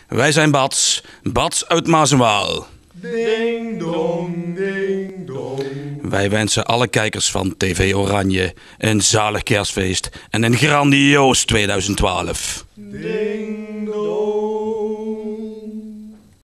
Wij zijn Bats, Bats uit Maas en Waal. Ding dong, ding dong. Wij wensen alle kijkers van TV Oranje een zalig kerstfeest en een grandioos 2012. Ding